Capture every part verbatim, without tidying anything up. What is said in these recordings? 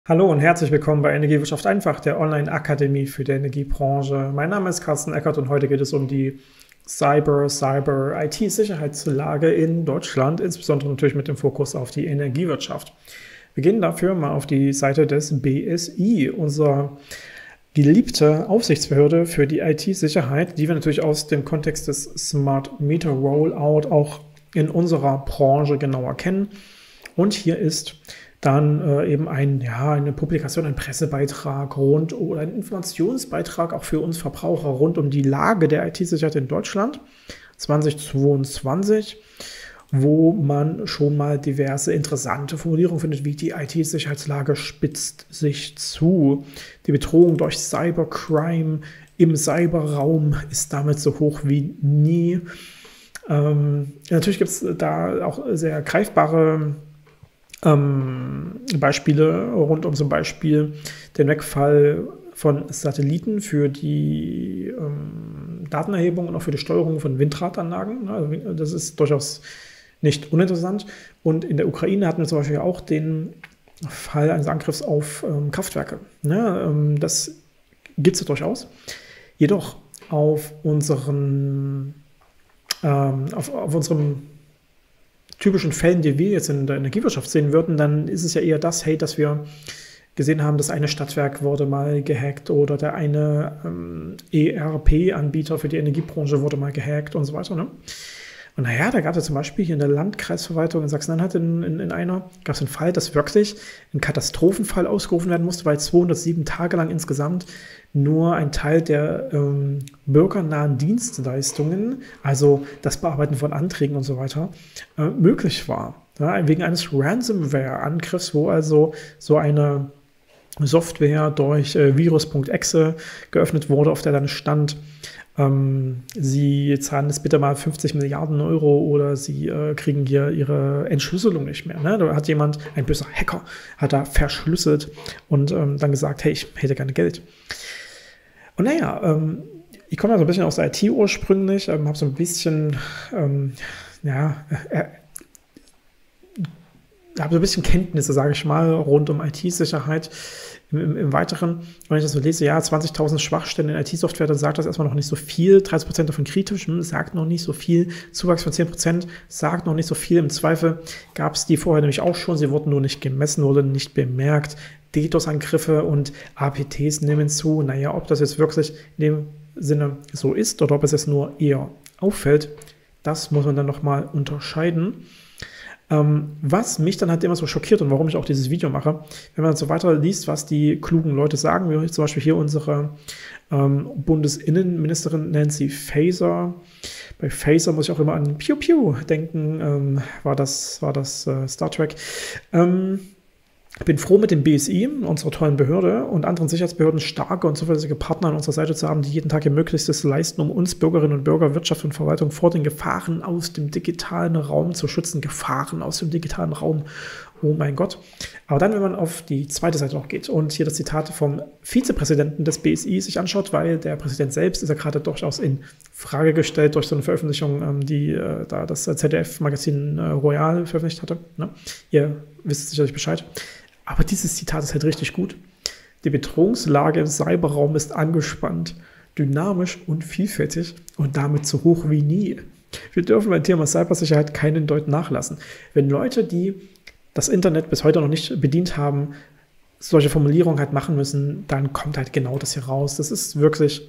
Hallo und herzlich willkommen bei Energiewirtschaft einfach, der Online-Akademie für die Energiebranche. Mein Name ist Carsten Eckert und heute geht es um die Cyber, Cyber-I T-Sicherheitslage in Deutschland, insbesondere natürlich mit dem Fokus auf die Energiewirtschaft. Wir gehen dafür mal auf die Seite des B S I, unserer geliebte Aufsichtsbehörde für die I T-Sicherheit, die wir natürlich aus dem Kontext des Smart Meter Rollout auch in unserer Branche genauer kennen. Und hier ist dann äh, eben ein, ja, eine Publikation, ein Pressebeitrag rund oder ein Informationsbeitrag auch für uns Verbraucher rund um die Lage der I T-Sicherheit in Deutschland zweitausendzweiundzwanzig, wo man schon mal diverse interessante Formulierungen findet, wie die I T-Sicherheitslage spitzt sich zu. Die Bedrohung durch Cybercrime im Cyberraum ist damit so hoch wie nie. Ähm, natürlich gibt es da auch sehr greifbare Ähm, Beispiele rund um zum Beispiel den Wegfall von Satelliten für die ähm, Datenerhebung und auch für die Steuerung von Windradanlagen. Also das ist durchaus nicht uninteressant. Und in der Ukraine hatten wir zum Beispiel auch den Fall eines Angriffs auf ähm, Kraftwerke. Ja, ähm, das gibt es ja durchaus. Jedoch auf unseren, ähm, auf, auf unserem typischen Fällen, die wir jetzt in der Energiewirtschaft sehen würden, dann ist es ja eher das, hey, dass wir gesehen haben, das eine Stadtwerk wurde mal gehackt oder der eine ähm, E R P-Anbieter für die Energiebranche wurde mal gehackt und so weiter. Ne? Und naja, da gab es ja zum Beispiel hier in der Landkreisverwaltung in Sachsen-Anhalt in, in, in einer, gab es einen Fall, dass wirklich ein Katastrophenfall ausgerufen werden musste, weil zweihundertsieben Tage lang insgesamt nur ein Teil der ähm, bürgernahen Dienstleistungen, also das Bearbeiten von Anträgen und so weiter, äh, möglich war. Ja, wegen eines Ransomware-Angriffs, wo also so eine Software durch äh, virus punkt exe geöffnet wurde, auf der dann stand, ähm, Sie zahlen jetzt bitte mal fünfzig Milliarden Euro oder Sie äh, kriegen hier Ihre Entschlüsselung nicht mehr. Ne? Da hat jemand, ein böser Hacker, hat da verschlüsselt und ähm, dann gesagt, hey, ich hätte gerne Geld. Und naja, ähm, ich komme ja so ein bisschen aus der I T ursprünglich, ähm, habe so ein bisschen, ähm, ja, äh, habe so ein bisschen Kenntnisse, sage ich mal, rund um I T-Sicherheit im, im, im Weiteren. Wenn ich das so lese, ja, zwanzigtausend Schwachstellen in I T-Software, dann sagt das erstmal noch nicht so viel. dreißig Prozent davon kritisch, sagt noch nicht so viel. Zuwachs von zehn Prozent sagt noch nicht so viel. Im Zweifel gab es die vorher nämlich auch schon. Sie wurden nur nicht gemessen, wurden nicht bemerkt. DDoS-Angriffe und A P Ts nehmen zu. Naja, ob das jetzt wirklich in dem Sinne so ist oder ob es jetzt nur eher auffällt, das muss man dann nochmal unterscheiden. Ähm, was mich dann halt immer so schockiert und warum ich auch dieses Video mache, wenn man so weiter liest, was die klugen Leute sagen, wie zum Beispiel hier unsere ähm, Bundesinnenministerin Nancy Faeser. Bei Faeser muss ich auch immer an Pew Pew denken, ähm, war das, war das äh, Star Trek. Ähm, Ich bin froh, mit dem B S I, unserer tollen Behörde, und anderen Sicherheitsbehörden starke und zuverlässige Partner an unserer Seite zu haben, die jeden Tag ihr Möglichstes leisten, um uns Bürgerinnen und Bürger, Wirtschaft und Verwaltung vor den Gefahren aus dem digitalen Raum zu schützen. Gefahren aus dem digitalen Raum, oh mein Gott. Aber dann, wenn man auf die zweite Seite noch geht und hier das Zitat vom Vizepräsidenten des B S I sich anschaut, weil der Präsident selbst ist ja gerade durchaus in Frage gestellt durch so eine Veröffentlichung, die äh, da das Z D F-Magazin äh, Royal veröffentlicht hatte. Ne? Ihr wisst sicherlich Bescheid. Aber dieses Zitat ist halt richtig gut. Die Bedrohungslage im Cyberraum ist angespannt, dynamisch und vielfältig und damit so hoch wie nie. Wir dürfen beim Thema Cybersicherheit keinen Deut nachlassen. Wenn Leute, die das Internet bis heute noch nicht bedient haben, solche Formulierungen halt machen müssen, dann kommt halt genau das hier raus. Das ist wirklich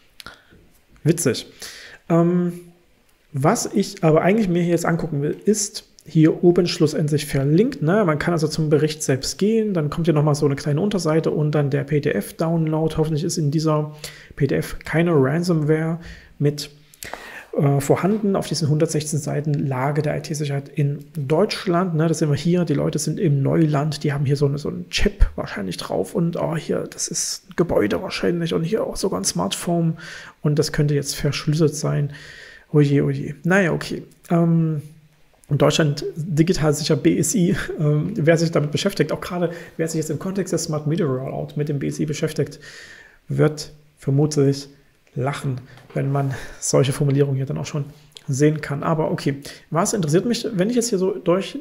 witzig. Ähm, was ich aber eigentlich mir hier jetzt angucken will, ist hier oben schlussendlich verlinkt. Ne? Man kann also zum Bericht selbst gehen, dann kommt hier nochmal so eine kleine Unterseite und dann der P D F-Download. Hoffentlich ist in dieser P D F keine Ransomware mit äh, vorhanden auf diesen hundertsechzehn Seiten Lage der I T-Sicherheit in Deutschland. Ne? Das sehen wir hier, die Leute sind im Neuland, die haben hier so, eine, so einen Chip wahrscheinlich drauf und oh, hier, das ist ein Gebäude wahrscheinlich und hier auch sogar ein Smartphone und das könnte jetzt verschlüsselt sein. Oje, oje. Naja, okay. Ähm, In Deutschland digital sicher B S I, ähm, wer sich damit beschäftigt, auch gerade wer sich jetzt im Kontext des Smart Meter Rollout mit dem B S I beschäftigt, wird vermutlich lachen, wenn man solche Formulierungen hier dann auch schon sehen kann. Aber okay, was interessiert mich, wenn ich jetzt hier so durch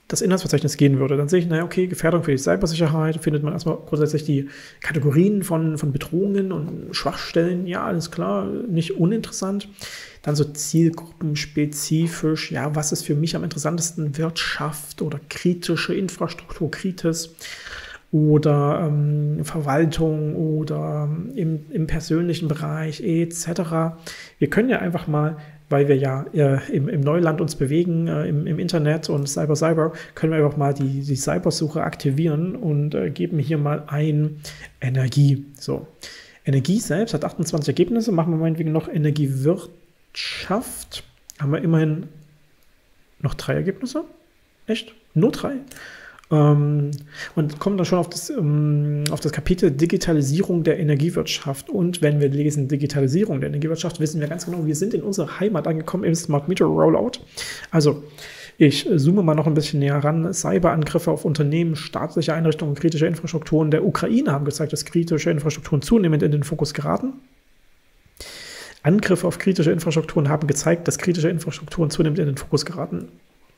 das Inhaltsverzeichnis gehen würde, dann sehe ich, naja, okay, Gefährdung für die Cybersicherheit, findet man erstmal grundsätzlich die Kategorien von, von Bedrohungen und Schwachstellen, ja, alles klar, nicht uninteressant. Dann so zielgruppenspezifisch, ja, was ist für mich am interessantesten, Wirtschaft oder kritische Infrastruktur, Kritis oder ähm, Verwaltung oder im, im persönlichen Bereich et cetera. Wir können ja einfach mal, weil wir ja äh, im, im Neuland uns bewegen, äh, im, im Internet und Cyber Cyber, können wir einfach mal die, die Cybersuche aktivieren und äh, geben hier mal ein Energie. So, Energie selbst hat achtundzwanzig Ergebnisse, machen wir meinetwegen noch Energiewirtschaft, haben wir immerhin noch drei Ergebnisse. Echt? Nur drei? Ähm, und kommen dann schon auf das, ähm, auf das Kapitel Digitalisierung der Energiewirtschaft. Und wenn wir lesen Digitalisierung der Energiewirtschaft, wissen wir ganz genau, wir sind in unserer Heimat angekommen im Smart Meter Rollout. Also ich zoome mal noch ein bisschen näher ran. Cyberangriffe auf Unternehmen, staatliche Einrichtungen, kritische Infrastrukturen der Ukraine haben gezeigt, dass kritische Infrastrukturen zunehmend in den Fokus geraten. Angriffe auf kritische Infrastrukturen haben gezeigt, dass kritische Infrastrukturen zunehmend in den Fokus geraten.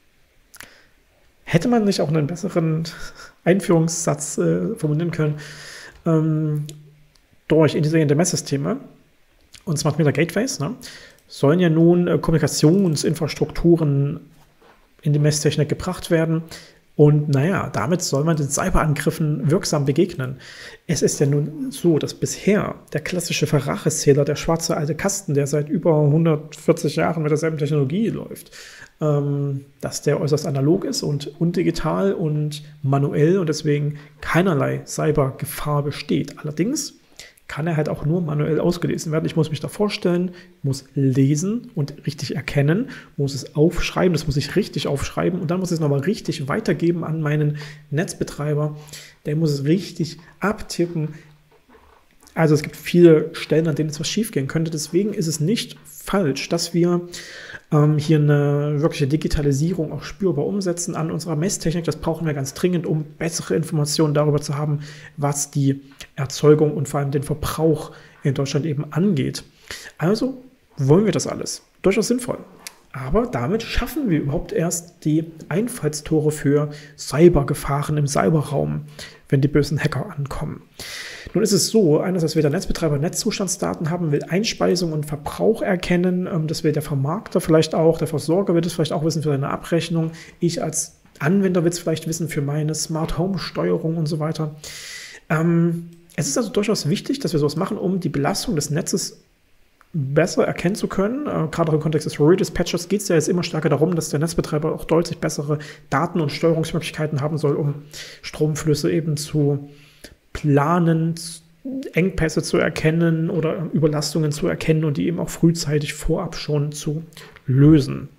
Hätte man nicht auch einen besseren Einführungssatz äh, formulieren können? Ähm, durch intelligente Messsysteme und Smart Meter Gateways, ne, sollen ja nun äh, Kommunikationsinfrastrukturen in die Messtechnik gebracht werden. Und naja, damit soll man den Cyberangriffen wirksam begegnen. Es ist ja nun so, dass bisher der klassische Verracheszähler, der schwarze alte Kasten, der seit über hundertvierzig Jahren mit derselben Technologie läuft, ähm, dass der äußerst analog ist und undigital und manuell und deswegen keinerlei Cybergefahr besteht. Allerdings kann er halt auch nur manuell ausgelesen werden. Ich muss mich da vorstellen, muss lesen und richtig erkennen, muss es aufschreiben, das muss ich richtig aufschreiben und dann muss ich es nochmal richtig weitergeben an meinen Netzbetreiber. Der muss es richtig abtippen. Also es gibt viele Stellen, an denen es was schief gehen könnte. Deswegen ist es nicht falsch, dass wir ähm, hier eine wirkliche Digitalisierung auch spürbar umsetzen an unserer Messtechnik. Das brauchen wir ganz dringend, um bessere Informationen darüber zu haben, was die Erzeugung und vor allem den Verbrauch in Deutschland eben angeht. Also wollen wir das alles. Durchaus sinnvoll. Aber damit schaffen wir überhaupt erst die Einfallstore für Cybergefahren im Cyberraum, wenn die bösen Hacker ankommen. Nun ist es so, einerseits will der Netzbetreiber Netzzustandsdaten haben, will Einspeisung und Verbrauch erkennen, das will der Vermarkter vielleicht auch, der Versorger wird es vielleicht auch wissen für seine Abrechnung, ich als Anwender will es vielleicht wissen für meine Smart Home Steuerung und so weiter. Ähm, es ist also durchaus wichtig, dass wir sowas machen, um die Belastung des Netzes besser erkennen zu können. Äh, gerade auch im Kontext des Redispatchers geht es ja jetzt immer stärker darum, dass der Netzbetreiber auch deutlich bessere Daten- und Steuerungsmöglichkeiten haben soll, um Stromflüsse eben zu planen, Engpässe zu erkennen oder Überlastungen zu erkennen und die eben auch frühzeitig vorab schon zu lösen.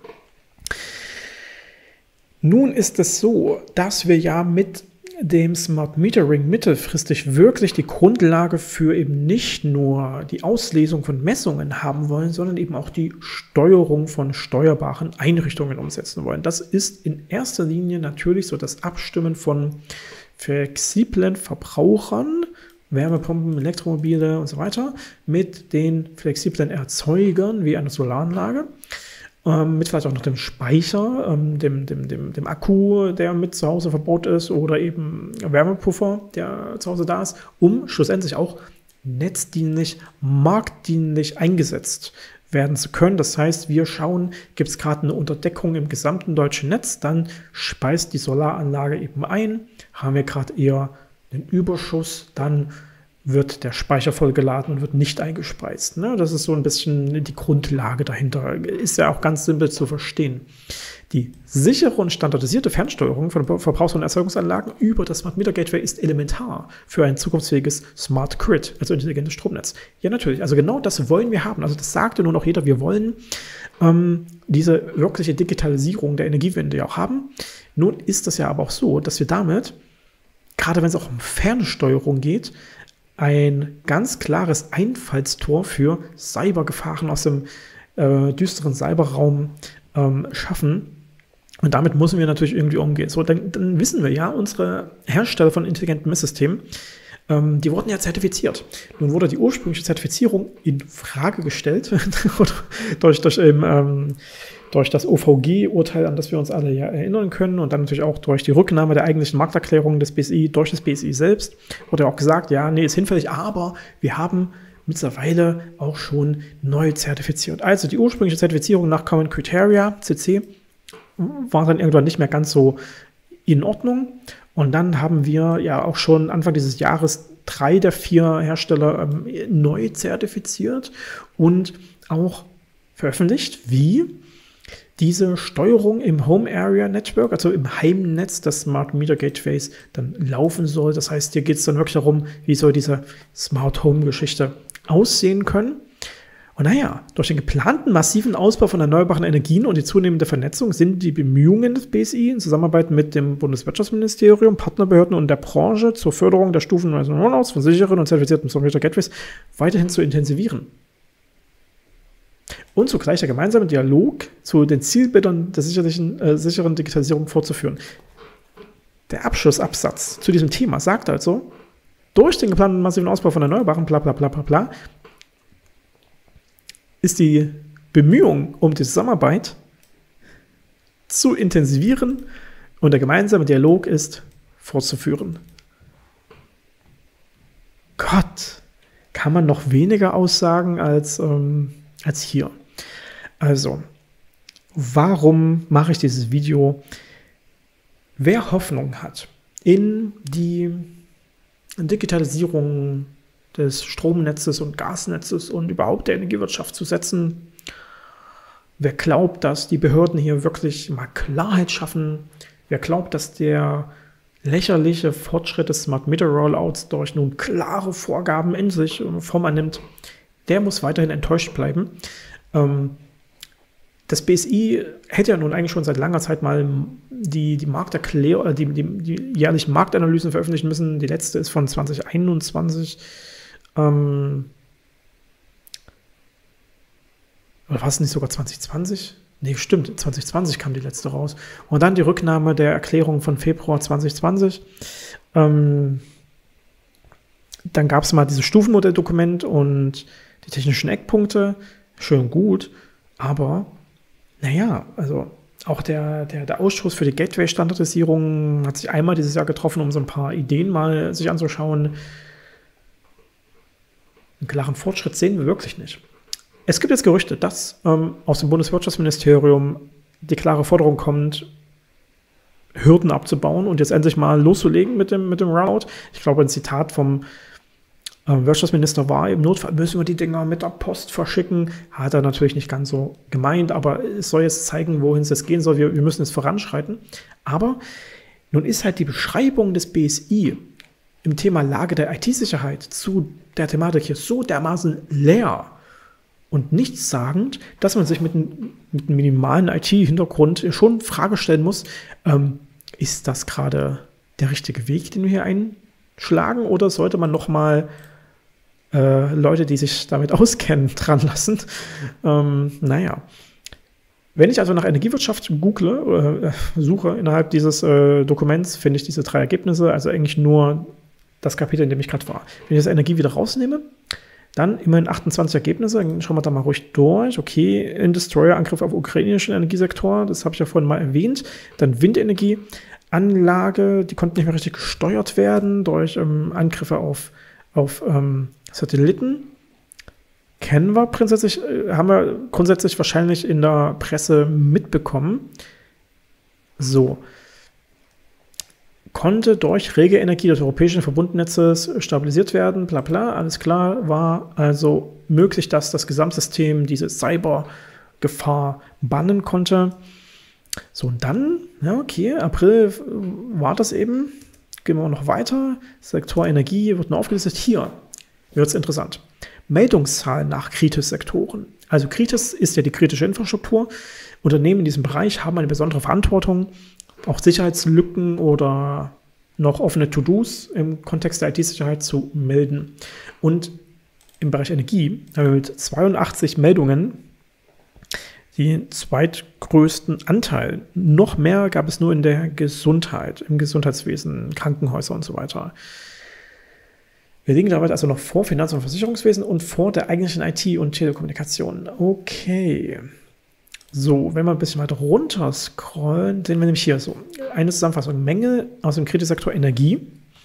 Nun ist es so, dass wir ja mit dem Smart Metering mittelfristig wirklich die Grundlage für eben nicht nur die Auslesung von Messungen haben wollen, sondern eben auch die Steuerung von steuerbaren Einrichtungen umsetzen wollen. Das ist in erster Linie natürlich so das Abstimmen von flexiblen Verbrauchern, Wärmepumpen, Elektromobile und so weiter, mit den flexiblen Erzeugern wie eine Solaranlage, ähm, mit vielleicht auch noch dem Speicher, ähm, dem, dem, dem, dem Akku, der mit zu Hause verbaut ist, oder eben Wärmepuffer, der zu Hause da ist, um schlussendlich auch netzdienlich, marktdienlich eingesetzt werden zu können. Das heißt, wir schauen, gibt es gerade eine Unterdeckung im gesamten deutschen Netz, dann speist die Solaranlage eben ein. Haben wir gerade eher einen Überschuss, dann wird der Speicher vollgeladen und wird nicht eingespeist. Ne? Das ist so ein bisschen die Grundlage dahinter. Ist ja auch ganz simpel zu verstehen. Die sichere und standardisierte Fernsteuerung von Verbrauchs- und Erzeugungsanlagen über das Smart Meter Gateway ist elementar für ein zukunftsfähiges Smart Grid, also intelligentes Stromnetz. Ja, natürlich. Also genau das wollen wir haben. Also das sagte nun auch jeder, wir wollen ähm, diese wirkliche Digitalisierung der Energiewende ja auch haben. Nun ist das ja aber auch so, dass wir damit, gerade wenn es auch um Fernsteuerung geht, ein ganz klares Einfallstor für Cybergefahren aus dem äh, düsteren Cyberraum ähm, schaffen. Und damit müssen wir natürlich irgendwie umgehen. So, dann, dann wissen wir ja, unsere Hersteller von intelligenten Messsystemen, ähm, die wurden ja zertifiziert. Nun wurde die ursprüngliche Zertifizierung in Frage gestellt durch, durch, ähm, durch das O V G-Urteil, an das wir uns alle ja erinnern können und dann natürlich auch durch die Rücknahme der eigentlichen Markterklärung des B S I durch das B S I selbst, wurde auch gesagt, ja, nee, ist hinfällig, aber wir haben mittlerweile auch schon neu zertifiziert. Also die ursprüngliche Zertifizierung nach Common Criteria, C C, war dann irgendwann nicht mehr ganz so in Ordnung. Und dann haben wir ja auch schon Anfang dieses Jahres drei der vier Hersteller ähm, neu zertifiziert und auch veröffentlicht, wie diese Steuerung im Home Area Network, also im Heimnetz des Smart Meter Gateways, dann laufen soll. Das heißt, hier geht es dann wirklich darum, wie soll diese Smart Home Geschichte aussehen können. Und naja, durch den geplanten massiven Ausbau von erneuerbaren Energien und die zunehmende Vernetzung sind die Bemühungen des B S I in Zusammenarbeit mit dem Bundeswirtschaftsministerium, Partnerbehörden und der Branche zur Förderung der stufenweisen Rollouts von sicheren und zertifizierten Smart Meter Gateways weiterhin zu intensivieren. Und zugleich der gemeinsame Dialog zu den Zielbildern der sicherlichen, äh, sicheren Digitalisierung fortzuführen. Der Abschlussabsatz zu diesem Thema sagt also, durch den geplanten massiven Ausbau von Erneuerbaren, bla bla bla bla bla, ist die Bemühung um die Zusammenarbeit zu intensivieren und der gemeinsame Dialog ist fortzuführen. Gott, kann man noch weniger aussagen als, ähm, als hier. Also, warum mache ich dieses Video? Wer Hoffnung hat in die Digitalisierung des Stromnetzes und Gasnetzes und überhaupt der Energiewirtschaft zu setzen, wer glaubt, dass die Behörden hier wirklich mal Klarheit schaffen, wer glaubt, dass der lächerliche Fortschritt des Smart Meter Rollouts durch nun klare Vorgaben in sich Form annimmt, der muss weiterhin enttäuscht bleiben. Ähm, das B S I hätte ja nun eigentlich schon seit langer Zeit mal die, die, Markterklär- die, die, die jährlichen Marktanalysen veröffentlichen müssen. Die letzte ist von zwanzig einundzwanzig. Ähm, oder war es nicht sogar zwanzig zwanzig? Nee, stimmt, zwanzig zwanzig kam die letzte raus. Und dann die Rücknahme der Erklärung von Februar zwanzig zwanzig. Ähm, dann gab es mal dieses Stufenmodelldokument und die technischen Eckpunkte. Schön gut, aber naja, also auch der, der, der Ausschuss für die Gateway-Standardisierung hat sich einmal dieses Jahr getroffen, um so ein paar Ideen mal sich anzuschauen. Einen klaren Fortschritt sehen wir wirklich nicht. Es gibt jetzt Gerüchte, dass ähm, aus dem Bundeswirtschaftsministerium die klare Forderung kommt, Hürden abzubauen und jetzt endlich mal loszulegen mit dem, mit dem Rollout. Ich glaube, ein Zitat vom äh, Wirtschaftsminister war, im Notfall müssen wir die Dinger mit der Post verschicken. Hat er natürlich nicht ganz so gemeint, aber es soll jetzt zeigen, wohin es jetzt gehen soll. Wir, wir müssen jetzt voranschreiten. Aber nun ist halt die Beschreibung des B S I im Thema Lage der I T-Sicherheit zu der Thematik hier so dermaßen leer und nichtssagend, dass man sich mit, ein, mit einem minimalen I T-Hintergrund schon Frage stellen muss, ähm, ist das gerade der richtige Weg, den wir hier einschlagen, oder sollte man nochmal äh, Leute, die sich damit auskennen, dran lassen? Ähm, naja. Wenn ich also nach Energiewirtschaft google, äh, suche innerhalb dieses äh, Dokuments, finde ich diese drei Ergebnisse, also eigentlich nur das Kapitel, in dem ich gerade war. Wenn ich das Energie wieder rausnehme, dann immerhin achtundzwanzig Ergebnisse, dann schauen wir da mal ruhig durch. Okay, In-Destroyer-Angriff auf ukrainischen Energiesektor, das habe ich ja vorhin mal erwähnt. Dann Windenergieanlage, die konnten nicht mehr richtig gesteuert werden durch ähm, Angriffe auf, auf ähm, Satelliten. Kennen wir grundsätzlich, äh, haben wir grundsätzlich wahrscheinlich in der Presse mitbekommen. So. Konnte durch rege Energie des europäischen Verbundnetzes stabilisiert werden, bla bla, alles klar, war also möglich, dass das Gesamtsystem diese Cybergefahr bannen konnte. So, und dann, ja okay, April war das eben, gehen wir noch weiter, Sektor Energie wird nur aufgelistet, hier wird es interessant. Meldungszahlen nach Kritis-Sektoren. Also Kritis ist ja die kritische Infrastruktur. Unternehmen in diesem Bereich haben eine besondere Verantwortung, auch Sicherheitslücken oder noch offene To-Dos im Kontext der I T-Sicherheit zu melden. Und im Bereich Energie haben wir mit zweiundachtzig Meldungen den zweitgrößten Anteil. Noch mehr gab es nur in der Gesundheit, im Gesundheitswesen, Krankenhäuser und so weiter. Wir liegen damit also noch vor Finanz- und Versicherungswesen und vor der eigentlichen I T und Telekommunikation. Okay. So, wenn wir ein bisschen weiter runter scrollen, sehen wir nämlich hier so eine Zusammenfassung. Mängel aus dem Kritissektor Energie.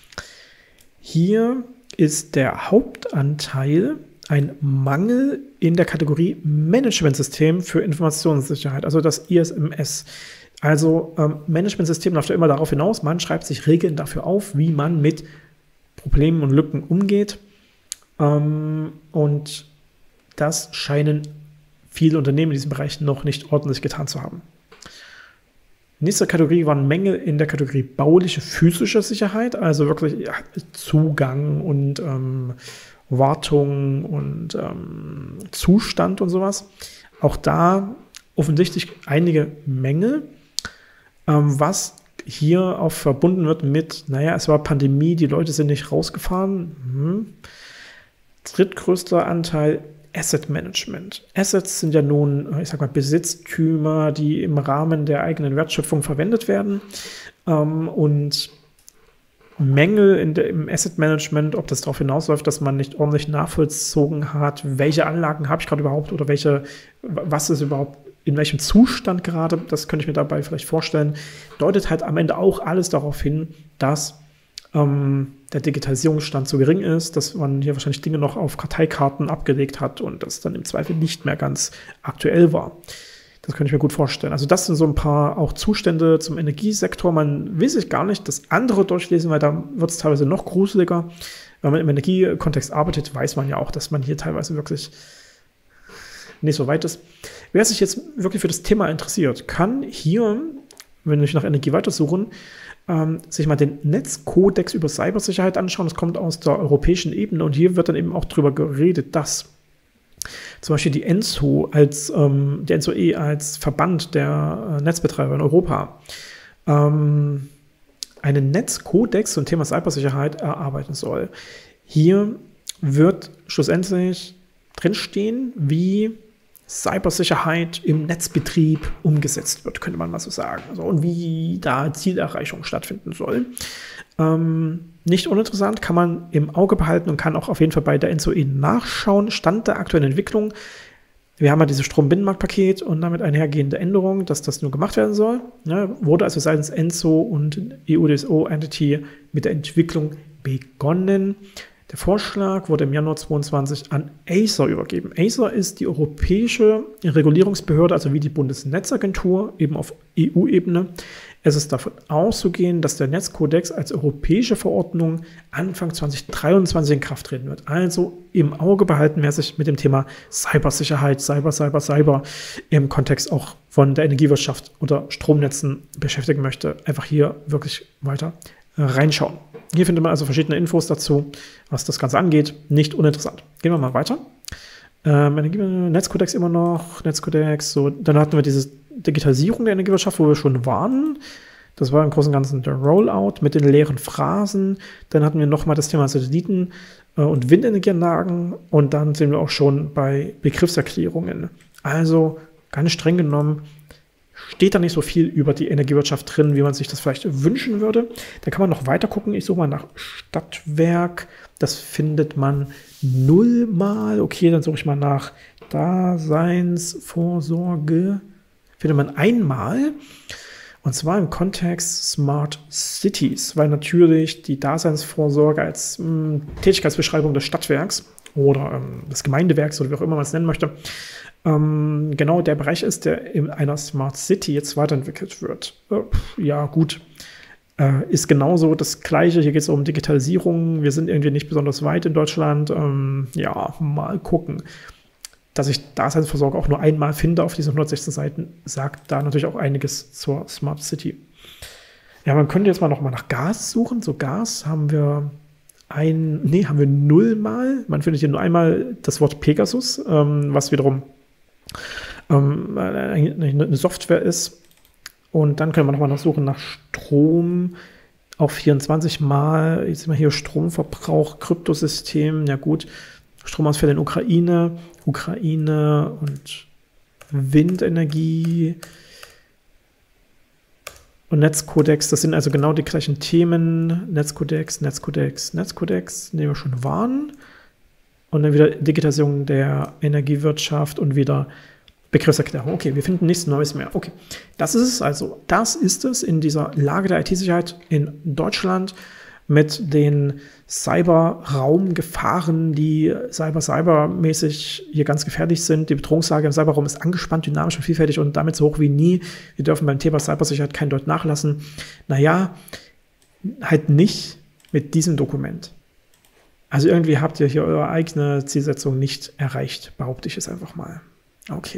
Hier ist der Hauptanteil ein Mangel in der Kategorie Managementsystem für Informationssicherheit, also das I S M S. Also ähm, Managementsystem läuft ja immer darauf hinaus, man schreibt sich Regeln dafür auf, wie man mit Problemen und Lücken umgeht. Ähm, und das scheinen viele Unternehmen in diesem Bereich noch nicht ordentlich getan zu haben. Nächste Kategorie waren Mängel in der Kategorie bauliche, physische Sicherheit, also wirklich ja, Zugang und ähm, Wartung und ähm, Zustand und sowas. Auch da offensichtlich einige Mängel, ähm, was hier auch verbunden wird mit, naja, es war Pandemie, die Leute sind nicht rausgefahren. Hm. Drittgrößter Anteil Asset Management. Assets sind ja nun, ich sag mal, Besitztümer, die im Rahmen der eigenen Wertschöpfung verwendet werden. Ähm, und Mängel in der, im Asset Management, ob das darauf hinausläuft, dass man nicht ordentlich nachvollzogen hat, welche Anlagen habe ich gerade überhaupt oder welche, was ist überhaupt, in welchem Zustand gerade, das könnte ich mir dabei vielleicht vorstellen, deutet halt am Ende auch alles darauf hin, dass ähm, der Digitalisierungsstand zu gering ist, dass man hier wahrscheinlich Dinge noch auf Karteikarten abgelegt hat und das dann im Zweifel nicht mehr ganz aktuell war. Das könnte ich mir gut vorstellen. Also das sind so ein paar auch Zustände zum Energiesektor. Man will sich gar nicht das andere durchlesen, weil da wird es teilweise noch gruseliger. Wenn man im Energiekontext arbeitet, weiß man ja auch, dass man hier teilweise wirklich nicht so weit ist. Wer sich jetzt wirklich für das Thema interessiert, kann hier, wenn wir nach Energie weitersuchen, ähm, sich mal den Netzkodex über Cybersicherheit anschauen. Das kommt aus der europäischen Ebene und hier wird dann eben auch darüber geredet, dass zum Beispiel die ENSO als, ähm, die ENSO-E als Verband der äh, Netzbetreiber in Europa ähm, einen Netzkodex zum Thema Cybersicherheit erarbeiten soll. Hier wird schlussendlich drinstehen, wie Cybersicherheit im Netzbetrieb umgesetzt wird, könnte man mal so sagen. Also, und wie da Zielerreichung stattfinden soll. Ähm, nicht uninteressant, kann man im Auge behalten und kann auch auf jeden Fall bei der ENSO-E nachschauen. Stand der aktuellen Entwicklung. Wir haben ja dieses Strombinnenmarktpaket und damit einhergehende Änderung, dass das nur gemacht werden soll. Ja, wurde also seitens ENSO und E U D S O-Entity mit der Entwicklung begonnen. Der Vorschlag wurde im Januar zweiundzwanzig an Acer übergeben. Acer ist die europäische Regulierungsbehörde, also wie die Bundesnetzagentur, eben auf E U-Ebene. Es ist davon auszugehen, dass der Netzkodex als europäische Verordnung Anfang zweitausenddreiundzwanzig in Kraft treten wird. Also im Auge behalten, wer sich mit dem Thema Cybersicherheit, Cyber, Cyber, Cyber im Kontext auch von der Energiewirtschaft oder Stromnetzen beschäftigen möchte, einfach hier wirklich weiter reinschauen. Hier findet man also verschiedene Infos dazu, was das Ganze angeht. Nicht uninteressant. Gehen wir mal weiter. Ähm, Netzkodex immer noch, Netzkodex, so, dann hatten wir diese Digitalisierung der Energiewirtschaft, wo wir schon waren. Das war im Großen und Ganzen der Rollout mit den leeren Phrasen. Dann hatten wir nochmal das Thema Satelliten äh, und Windenergieanlagen und dann sind wir auch schon bei Begriffserklärungen. Also ganz streng genommen steht da nicht so viel über die Energiewirtschaft drin, wie man sich das vielleicht wünschen würde. Da kann man noch weiter gucken. Ich suche mal nach Stadtwerk. Das findet man nullmal. Okay, dann suche ich mal nach Daseinsvorsorge. Findet man einmal. Und zwar im Kontext Smart Cities, weil natürlich die Daseinsvorsorge als mh, Tätigkeitsbeschreibung des Stadtwerks oder ähm, des Gemeindewerks oder wie auch immer man es nennen möchte, ähm, genau der Bereich ist, der in einer Smart City jetzt weiterentwickelt wird. Äh, ja, gut. Äh, ist genauso das Gleiche. Hier geht es um Digitalisierung. Wir sind irgendwie nicht besonders weit in Deutschland. Ähm, ja, mal gucken. Dass ich Daseinsvorsorge auch nur einmal finde auf diesen hundertsechzehn Seiten, sagt da natürlich auch einiges zur Smart City. Ja, man könnte jetzt mal noch mal nach Gas suchen. So Gas haben wir ein, nee, haben wir nullmal. Man findet hier nur einmal das Wort Pegasus, ähm, was wiederum ähm, eine Software ist. Und dann können wir noch mal noch suchen nach Strom. Auch vierundzwanzig Mal. Jetzt sind wir hier Stromverbrauch, Kryptosystem. Ja gut. Stromausfälle in Ukraine, Ukraine und Windenergie und Netzkodex, das sind also genau die gleichen Themen. Netzkodex, Netzkodex, Netzkodex, in dem wir schon waren. Und dann wieder Digitalisierung der Energiewirtschaft und wieder Begriffserklärung. Okay, wir finden nichts Neues mehr. Okay, das ist es also. Das ist es in dieser Lage der I T-Sicherheit in Deutschland mit den Cyberraumgefahren, die cyber-cyber-mäßig hier ganz gefährlich sind. Die Bedrohungslage im Cyberraum ist angespannt, dynamisch und vielfältig und damit so hoch wie nie. Wir dürfen beim Thema Cybersicherheit kein Deut nachlassen. Naja, halt nicht mit diesem Dokument. Also irgendwie habt ihr hier eure eigene Zielsetzung nicht erreicht, behaupte ich es einfach mal. Okay.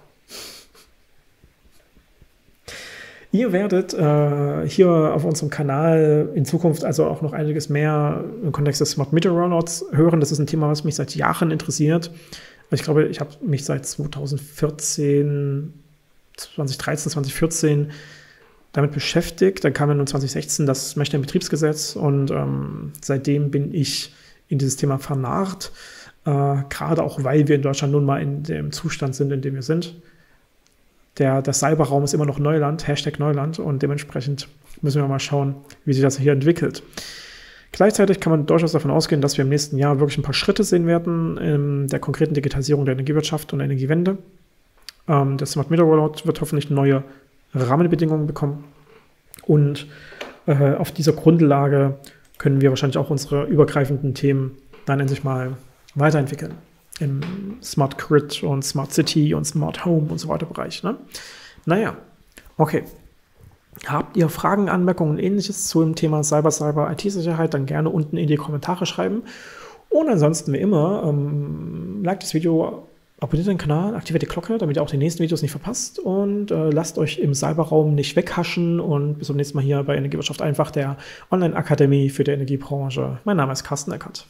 Ihr werdet äh, hier auf unserem Kanal in Zukunft also auch noch einiges mehr im Kontext des Smart Meter Rollouts hören. Das ist ein Thema, was mich seit Jahren interessiert. Ich glaube, ich habe mich seit zweitausendvierzehn, zweitausenddreizehn, zweitausendvierzehn damit beschäftigt. Dann kam ja nun zweitausendsechzehn das Messstellenbetriebsgesetz und ähm, seitdem bin ich in dieses Thema vernarrt. Äh, gerade auch, weil wir in Deutschland nun mal in dem Zustand sind, in dem wir sind. Der, der Cyberraum ist immer noch Neuland, Hashtag Neuland, und dementsprechend müssen wir mal schauen, wie sich das hier entwickelt. Gleichzeitig kann man durchaus davon ausgehen, dass wir im nächsten Jahr wirklich ein paar Schritte sehen werden in der konkreten Digitalisierung der Energiewirtschaft und der Energiewende. Ähm, der Smart Meter Rollout wird hoffentlich neue Rahmenbedingungen bekommen und äh, auf dieser Grundlage können wir wahrscheinlich auch unsere übergreifenden Themen dann endlich mal weiterentwickeln. Im Smart Grid und Smart City und Smart Home und so weiter Bereich. Ne? Naja, okay. Habt ihr Fragen, Anmerkungen und ähnliches zu dem Thema Cyber, Cyber, I T-Sicherheit, dann gerne unten in die Kommentare schreiben. Und ansonsten wie immer, ähm, liked das Video, abonniert den Kanal, aktiviert die Glocke, damit ihr auch die nächsten Videos nicht verpasst und äh, lasst euch im Cyberraum nicht weghaschen und bis zum nächsten Mal hier bei Energiewirtschaft einfach, der Online-Akademie für die Energiebranche. Mein Name ist Carsten Eckert.